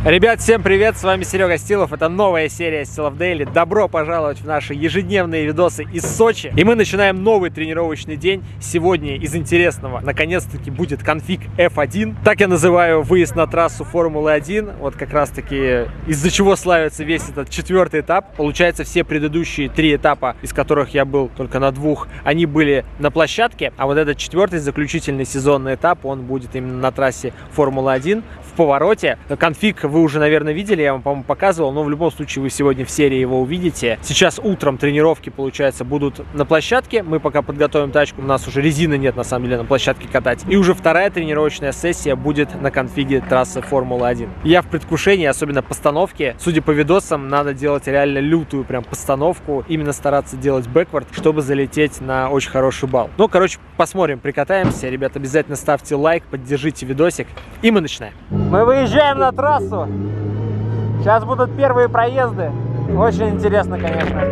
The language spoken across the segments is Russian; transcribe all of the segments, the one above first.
Ребят, всем привет, с вами Серега Стилов, это новая серия Steel of Daily. Добро пожаловать в наши ежедневные видосы из Сочи. И мы начинаем новый тренировочный день. Сегодня из интересного, наконец-таки, будет конфиг F1. Так я называю выезд на трассу Формулы-1. Вот как раз-таки из-за чего славится весь этот четвертый этап. Получается, все предыдущие три этапа, из которых я был только на двух, они были на площадке. А вот этот четвертый, заключительный сезонный этап, он будет именно на трассе Формулы-1 в повороте. Конфиг вы уже, наверное, видели, я вам, по-моему, показывал, но в любом случае вы сегодня в серии его увидите. Сейчас утром тренировки, получается, будут на площадке. Мы пока подготовим тачку, у нас уже резины нет, на самом деле, на площадке катать. И уже вторая тренировочная сессия будет на конфиге трассы Формулы-1. Я в предвкушении, особенно постановки. Судя по видосам, надо делать реально лютую прям постановку, именно стараться делать бэквард, чтобы залететь на очень хороший балл. Ну, короче, посмотрим, прикатаемся. Ребят, обязательно ставьте лайк, поддержите видосик, и мы начинаем. Мы выезжаем на трассу. Сейчас будут первые проезды. Очень интересно, конечно.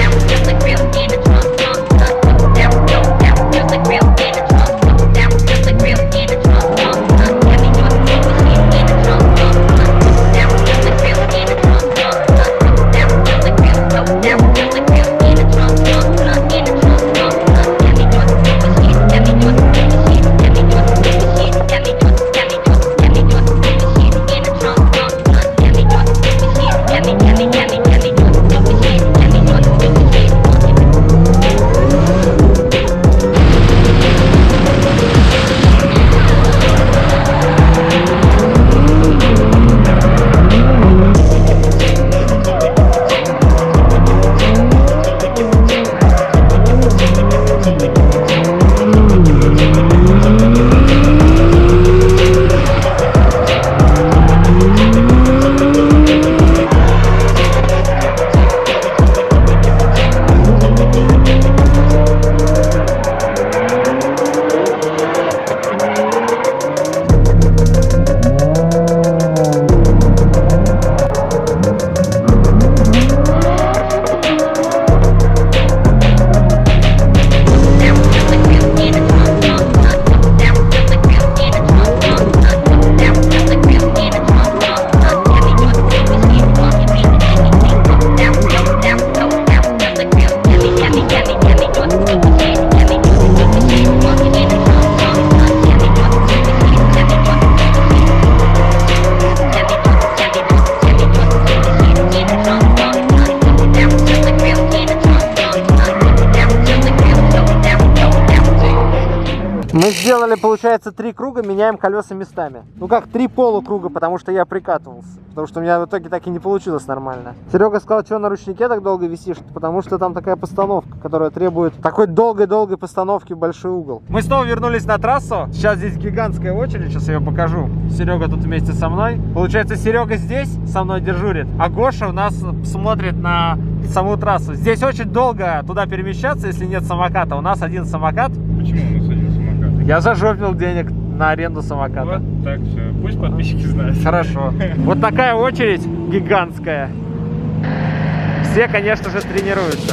Мы сделали, получается, 3 круга, меняем колеса местами. Ну как, 3 полукруга, потому что я прикатывался. Потому что у меня в итоге так и не получилось нормально. Серега сказал, что на ручнике так долго висишь, потому что там такая постановка, которая требует такой долгой-долгой постановки в большой угол. Мы снова вернулись на трассу. Сейчас здесь гигантская очередь, сейчас я ее покажу. Серега тут вместе со мной. Получается, Серега здесь со мной дежурит, а Гоша у нас смотрит на саму трассу. Здесь очень долго туда перемещаться, если нет самоката. У нас один самокат. Почему у нас один самокат? Я зажопил денег на аренду самоката. Вот так все. Пусть подписчики знают. Хорошо. Вот такая очередь гигантская. Все, конечно же, тренируются.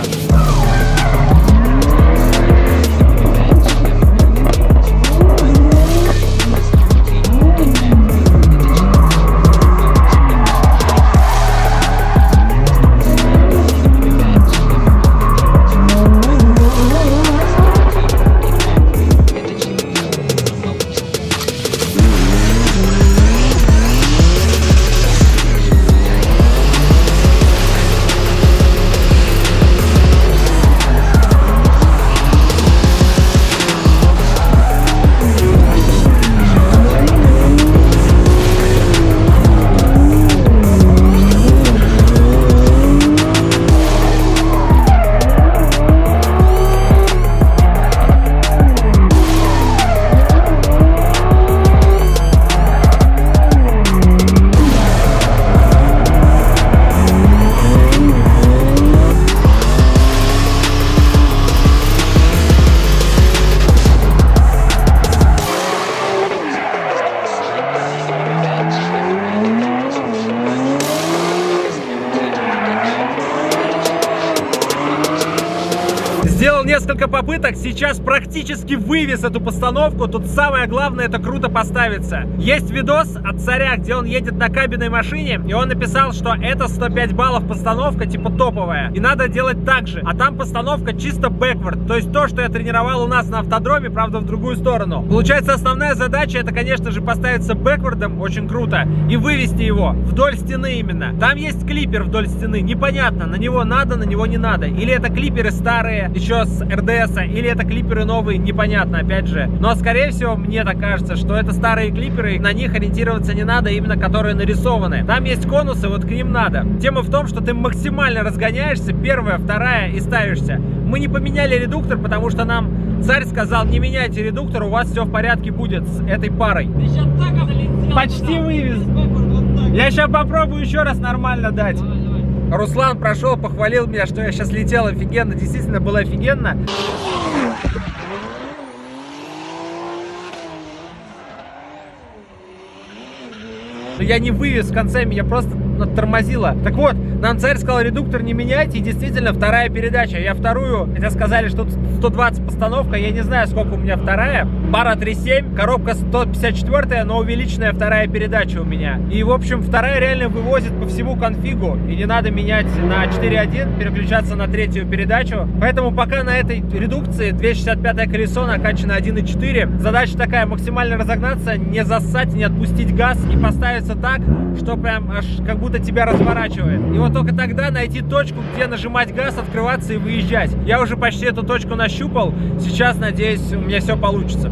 Сделал несколько попыток, сейчас практически вывез эту постановку. Тут самое главное — это круто поставиться. Есть видос от Царя, где он едет на кабинной машине, и он написал, что это 105 баллов постановка, типа топовая, и надо делать так же. А там постановка чисто бэкворд, то есть то, что я тренировал у нас на автодроме, правда в другую сторону. Получается, основная задача — это, конечно же, поставиться бэквордом, очень круто, и вывести его вдоль стены именно. Там есть клипер вдоль стены, непонятно, на него надо, на него не надо. Или это клиперы старые, еще с РДСа, или это клиперы новые, непонятно, опять же. Но, скорее всего, мне так кажется, что это старые клиперы, на них ориентироваться не надо, именно которые нарисованы. Там есть конусы, вот к ним надо. Тема в том, что ты максимально разгоняешься, первая, вторая, и ставишься. Мы не поменяли редуктор, потому что нам Царь сказал: не меняйте редуктор, у вас все в порядке будет с этой парой. Почти вывез. Я сейчас попробую еще раз нормально дать. Руслан прошел, похвалил меня, что я сейчас летел офигенно. Действительно было офигенно. Я не вывез в конце, меня просто тормозило. Так вот, нам Царь сказал: редуктор не меняйте, и действительно вторая передача. Я вторую, хотя сказали, что 120 постановка, я не знаю, сколько у меня вторая. Пара 3.7, коробка 154, но увеличенная вторая передача у меня. И, в общем, вторая реально вывозит по всему конфигу, и не надо менять на 4.1, переключаться на третью передачу. Поэтому пока на этой редукции 265 колесо накачано 1.4. Задача такая: максимально разогнаться, не зассать, не отпустить газ и поставиться так, что прям аж как будто тебя разворачивает. И вот только тогда найти точку, где нажимать газ, открываться и выезжать. Я уже почти эту точку нащупал. Сейчас, надеюсь, у меня все получится.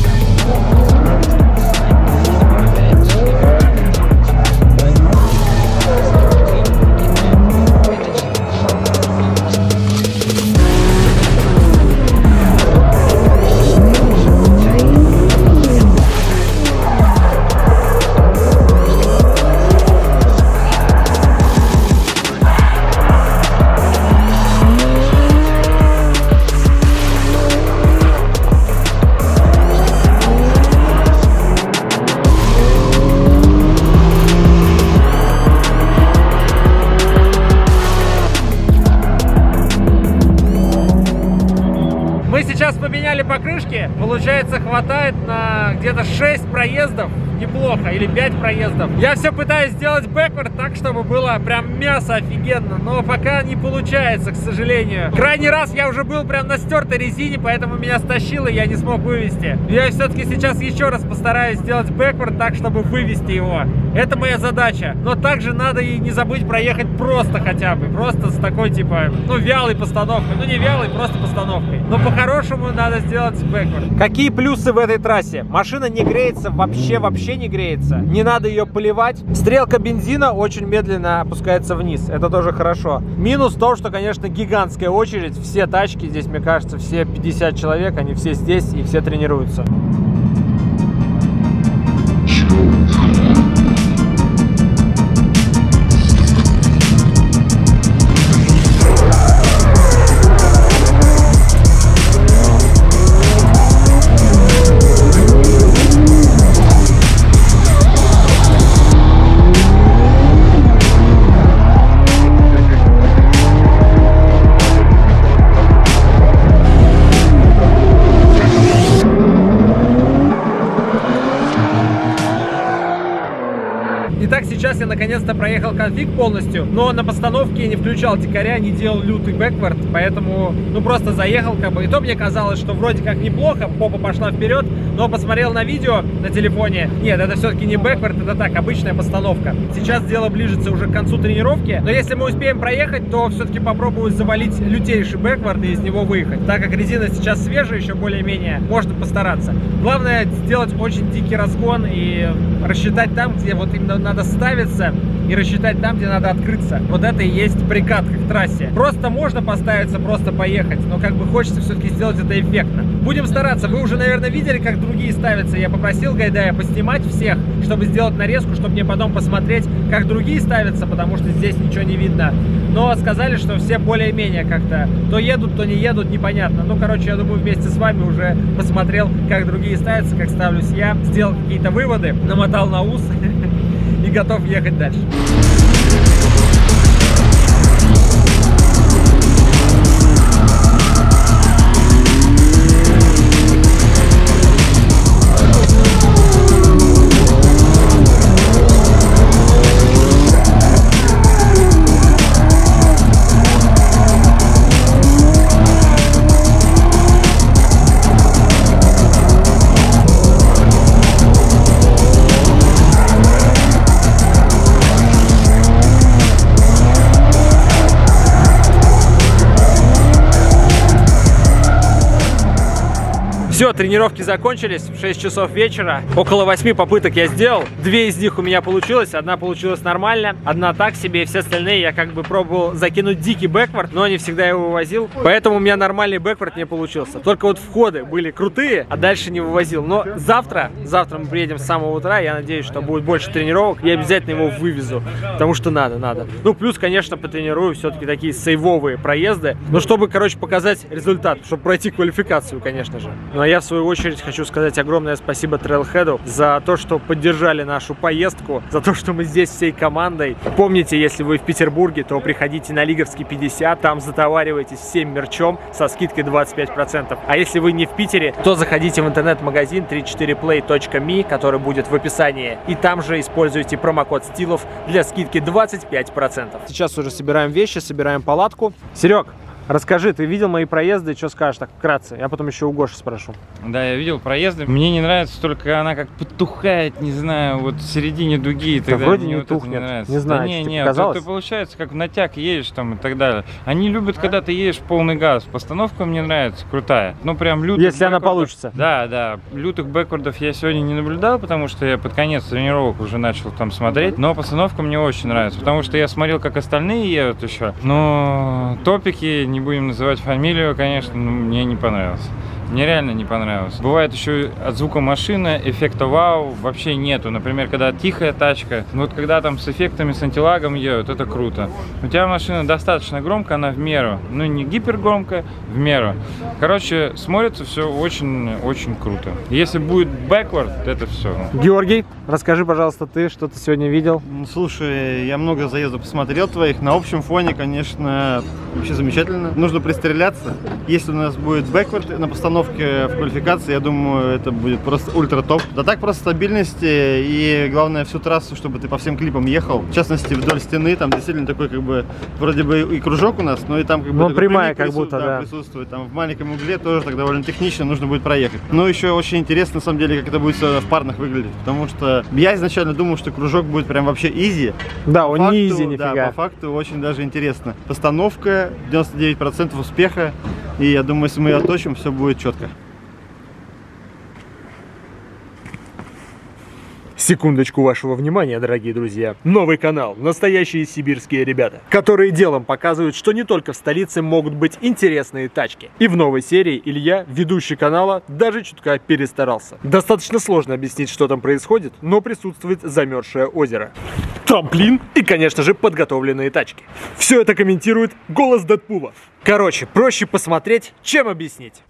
Поменяли покрышки, получается, хватает на где-то 6 проездов, неплохо, или 5 проездов. Я все пытаюсь сделать бэкворд так, чтобы было прям мясо офигенно, но пока не получается, к сожалению. Крайний раз я уже был прям на стертой резине, поэтому меня стащило, и я не смог вывести. Я все-таки сейчас еще раз постараюсь сделать бэкворд так, чтобы вывести его. Это моя задача. Но также надо и не забыть проехать просто хотя бы, просто с такой типа, ну, вялой постановкой. Ну, не вялой, просто постановкой. Но по-хорошему надо сделать бэкворд. Какие плюсы в этой трассе? Машина не греется, вообще не греется. Не надо ее поливать. Стрелка бензина очень медленно опускается вниз. Это тоже хорошо. Минус то, что, конечно, гигантская очередь. Все тачки здесь, мне кажется, все 50 человек, они все здесь и все тренируются. Итак, сейчас я наконец-то проехал конфиг полностью, но на постановке не включал дикаря, не делал лютый бэкворд, поэтому, ну, просто заехал, как бы. И то мне казалось, что вроде как неплохо, попа пошла вперед, но посмотрел на видео на телефоне. Нет, это все-таки не бэкворд, это так, обычная постановка. Сейчас дело ближется уже к концу тренировки, но если мы успеем проехать, то все-таки попробую завалить лютейший бэкворд и из него выехать. Так как резина сейчас свежая, еще более-менее, можно постараться. Главное сделать очень дикий разгон и рассчитать там, где вот именно надо ставиться, и рассчитать там, где надо открыться. Вот это и есть прикатка к трассе. Просто можно поставиться, просто поехать, но как бы хочется все-таки сделать это эффектно. Будем стараться. Вы уже, наверное, видели, как другие ставятся. Я попросил Гайдая поснимать всех, чтобы сделать нарезку, чтобы мне потом посмотреть, как другие ставятся, потому что здесь ничего не видно. Но сказали, что все более-менее как-то то едут, то не едут, непонятно. Ну, короче, я думаю, вместе с вами уже посмотрел, как другие ставятся, как ставлюсь я, сделал какие-то выводы, намотал на ус и готов ехать дальше. Все, тренировки закончились в 6 часов вечера. Около 8 попыток я сделал. 2 из них у меня получилось. Одна получилась нормально, одна так себе. И все остальные я как бы пробовал закинуть дикий бэкворд, но не всегда его вывозил. Поэтому у меня нормальный бэкворд не получился. Только вот входы были крутые, а дальше не вывозил. Но завтра мы приедем с самого утра. Я надеюсь, что будет больше тренировок. Я обязательно его вывезу, потому что надо. Ну, плюс, конечно, потренирую все-таки такие сейвовые проезды. Но чтобы, короче, показать результат, чтобы пройти квалификацию, конечно же. Ну, а я, в свою очередь, хочу сказать огромное спасибо Trailhead за то, что поддержали нашу поездку, за то, что мы здесь всей командой. Помните, если вы в Петербурге, то приходите на Лиговский 50, там затоваривайтесь всем мерчом со скидкой 25%. А если вы не в Питере, то заходите в интернет-магазин 34play.me, который будет в описании, и там же используйте промокод Стилов для скидки 25%. Сейчас уже собираем вещи, собираем палатку. Серег, расскажи, ты видел мои проезды, что скажешь так вкратце? Я потом еще у Гоши спрошу. Да, я видел проезды. Мне не нравится только она как потухает, не знаю, вот в середине дуги и так далее. Вроде мне не вот тухнет, не знаю, да, тебе показалось? Это получается, как в натяг едешь там и так далее. Они любят, когда ты едешь в полный газ. Постановка мне нравится, крутая. Ну прям лютых если она получится. Да, лютых бэквордов я сегодня не наблюдал, потому что я под конец тренировок уже начал там смотреть. Но постановка мне очень нравится, потому что я смотрел, как остальные едут еще. Но топики, не будем называть фамилию, конечно, но мне не понравилось. Мне реально не понравилось. Бывает еще от звука машины эффекта вау вообще нету. Например, когда тихая тачка, ну вот когда там с эффектами, с антилагом едут, это круто. У тебя машина достаточно громкая, она в меру. Ну не гипергромкая, в меру. Короче, смотрится все очень круто. Если будет бэкворд, это все. Георгий, расскажи, пожалуйста, ты что ты сегодня видел? Слушай, я много заездов посмотрел твоих. На общем фоне, конечно, вообще замечательно. Нужно пристреляться. Если у нас будет бэкворд на постановке в квалификации, я думаю, это будет просто ультра топ. Да так, просто стабильность и, главное, всю трассу, чтобы ты по всем клипам ехал. В частности, вдоль стены, там действительно такой, как бы, вроде бы и кружок у нас, но и там как бы прямая как будто, да, присутствует. Там в маленьком угле тоже так довольно технично, нужно будет проехать. Но еще очень интересно, на самом деле, как это будет в парных выглядеть, потому что я изначально думал, что кружок будет прям вообще изи. Да, он не изи, нифига. Да, по факту очень даже интересно. Постановка, 99% успеха. И я думаю, если мы ее отточим, все будет четко. Секундочку вашего внимания, дорогие друзья. Новый канал «Настоящие сибирские ребята», которые делом показывают, что не только в столице могут быть интересные тачки. И в новой серии Илья, ведущий канала, даже чутка перестарался. Достаточно сложно объяснить, что там происходит, но присутствует замерзшее озеро, трамплин и, конечно же, подготовленные тачки. Все это комментирует голос Дэдпула. Короче, проще посмотреть, чем объяснить.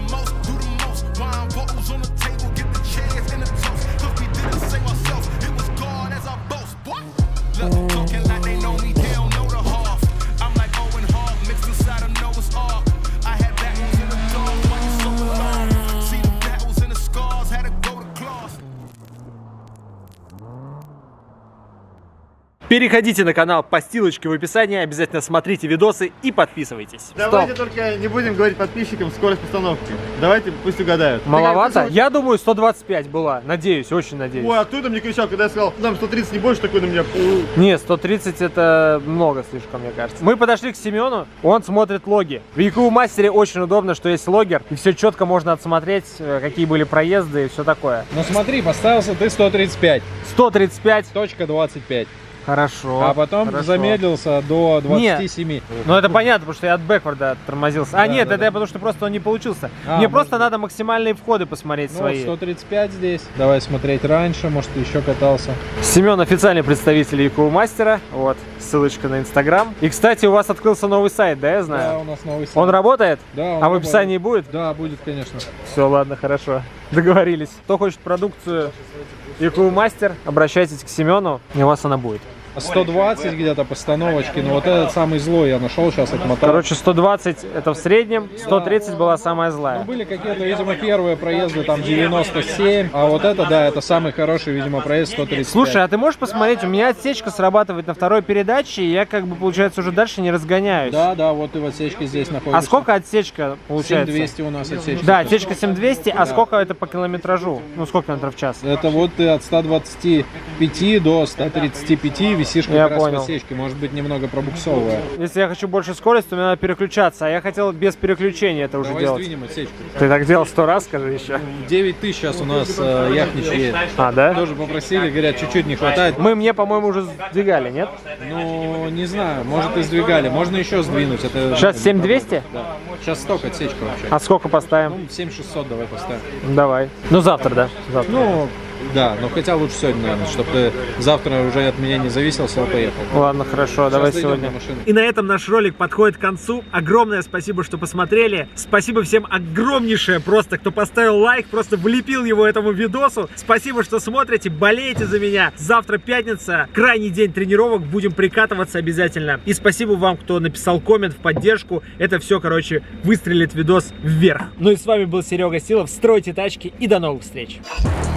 Переходите на канал по ссылочке в описании, обязательно смотрите видосы и подписывайтесь. Давайте только не будем говорить подписчикам скорость постановки. Давайте пусть угадают. Маловато? Я думаю, 125 была. Надеюсь, очень надеюсь. Ой, а кто-то мне кричал, когда я сказал, нам 130 не больше, такой на меня. Не, 130 это много слишком, мне кажется. Мы подошли к Семену, он смотрит логи. В EQ Мастере очень удобно, что есть логер, и все четко можно отсмотреть, какие были проезды и все такое. Ну смотри, поставился ты 135. 135.25. Хорошо. А потом замедлился до 27. Нет. Ну это понятно, потому что я от бэкворда тормозился. Да, нет, это потому что просто он не получился. Мне просто надо максимальные входы посмотреть свои. 135 здесь. Давай смотреть раньше, может ты еще катался. Семен официальный представитель EQ Мастера. Вот, ссылочка на Инстаграм. И, кстати, у вас открылся новый сайт, да, я знаю? Да, у нас новый сайт. Он работает? Да, он в описании будет? Да, будет, конечно. Все, ладно, хорошо. Договорились. Кто хочет продукцию EQ Master, обращайтесь к Семену, и у вас она будет. 120 где-то постановочки, но вот этот самый злой я нашел, сейчас отмотал. Короче, 120 это в среднем, 130 была самая злая. Ну, были какие-то, видимо, первые проезды, там 97, а вот это, да, это самый хороший, видимо, проезд 135. Слушай, а ты можешь посмотреть, у меня отсечка срабатывает на второй передаче, и я как бы, получается, уже дальше не разгоняюсь. Да, да, вот ты в отсечке здесь находишься. А сколько отсечка получается? 7200 у нас отсечка. Да, отсечка 7200, а сколько это по километражу? Ну, сколько километров в час? Это вот ты от 125 до 135 висит ABC-шка Я как раз в понял. осечке, может быть немного пробуксовая. Если я хочу больше скорости, то мне надо переключаться, а я хотел без переключения это уже Давай делать. сдвинем отсечку. Ты так делал 100 раз, скажи еще. 9000 сейчас у нас Яхнич едет. А, да? Тоже попросили, говорят, чуть-чуть не хватает. Мне, по-моему, уже сдвигали, нет? Ну, не знаю, может и сдвигали, можно еще сдвинуть. Это, Сейчас 7200? Да. Сейчас столько отсечка вообще. А сколько поставим? Ну, 7600 давай поставим. Давай. Ну, завтра, да? Завтра. Ну, да, но хотя лучше сегодня, наверное, чтобы ты завтра уже от меня не зависел, все, поехал. Ладно, хорошо, давай дойдем сегодня. до машины. И на этом наш ролик подходит к концу. Огромное спасибо, что посмотрели. Спасибо всем огромнейшее просто, кто поставил лайк, просто влепил его этому видосу. Спасибо, что смотрите, болеете за меня. Завтра пятница, крайний день тренировок, будем прикатываться обязательно. И спасибо вам, кто написал коммент в поддержку. Это все, короче, выстрелит видос вверх. Ну и с вами был Серега Стилов. Стройте тачки и до новых встреч.